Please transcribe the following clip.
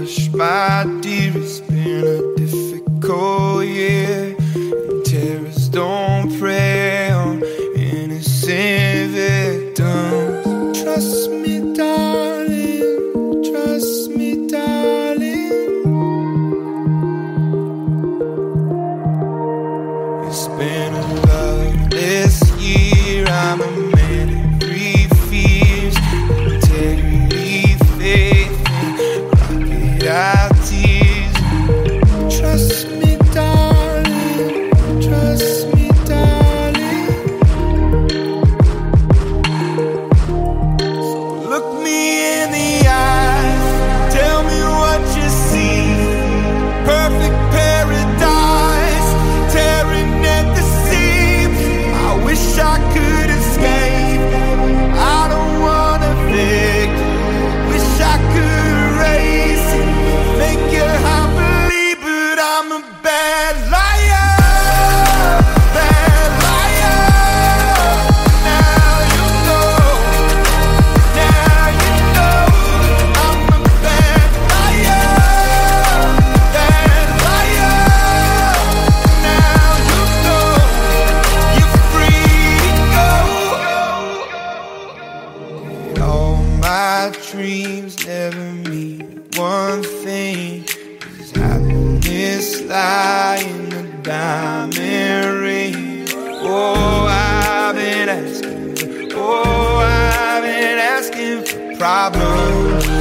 Hush, my dear, it's been a difficult year, and terrorists don't prey on innocent victims. Trust me, darling, trust me, darling. It's been a loveless year, I'm a man who breathes fears, integrity, faith, and crocodile tears. Trust me, darling, trust me, darling. So look me in the eyes, tell me what you see. Perfect paradise, tearing at the seams. I wish I could escape, I don't wanna fake. Wish I could erase it, make your heart believe, but I'm a bad liar, bad liar. Now you know, now you know, I'm a bad liar, bad liar. Now you know, you're free to go. All my dreams never mean one thing, 'cause happiness lie in the diamond ring. Oh, I've been asking for problems.